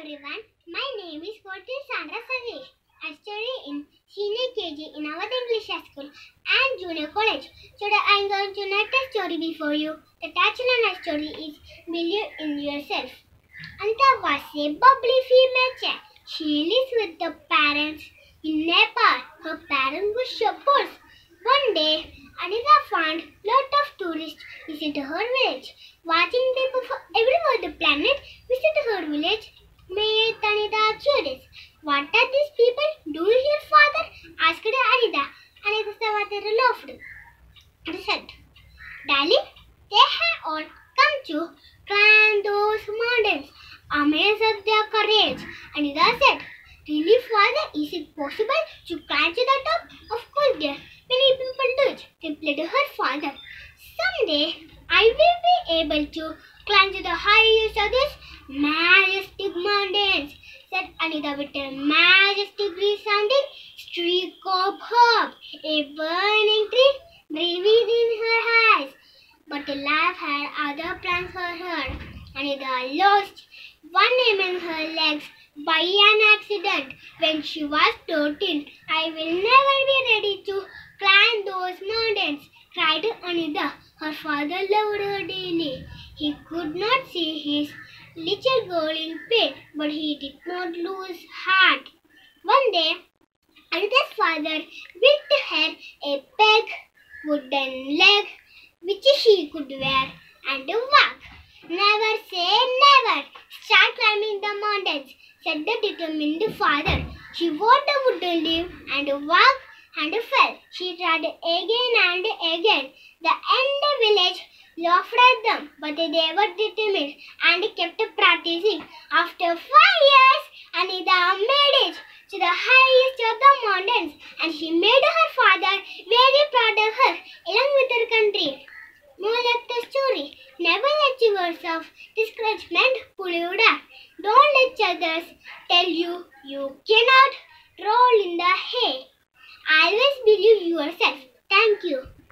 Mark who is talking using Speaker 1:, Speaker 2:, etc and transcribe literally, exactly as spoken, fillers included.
Speaker 1: everyone, my name is fourteen Sandra Savesh. I study in senior K G in our English High School and Junior College. Today I am going to narrate a story before you. The title of my story is Believe in Yourself. Anita was a bubbly female child. She lives with the parents in Nepal. Her parents were shepherds. One day, Anita found lot of tourists visit her village. Watching people from everywhere the planet visit her village made Anita curious. What are these people doing here, father? Asked Anita. Anita's father laughed and said, Darling, they have all come to climb those mountains. Amazed at their courage. Anita said, Really, father, is it possible to climb to the top? Of course, dear. Many people do it, replied her father. Someday, I will be able to climb to the highest of these majestic mountains, said Anita with a majestic resounding streak of hope. A burning tree breathed in her eyes. But life had other plans for her. Anita lost one arm in her legs by an accident when she was thirteen. I will never be ready to climb those mountains, cried Anita. Her father loved her dearly. He could not see his little girl in pain, but he did not lose heart. One day, Anita's father built her a peg wooden leg which she could wear and walk. Never say never. Start climbing the mountains, said the determined father. She wore the wooden leg and walked and fell. She tried again and again. The entire village laughed at them, but they were determined and kept practicing. After five years, Anita made it to the highest of the mountains, and she made her father very proud of her, along with her country. Moral of the story: never let yourself discouragement pull you down. Don't let others tell you you cannot roll in the hay. Always believe yourself. Thank you.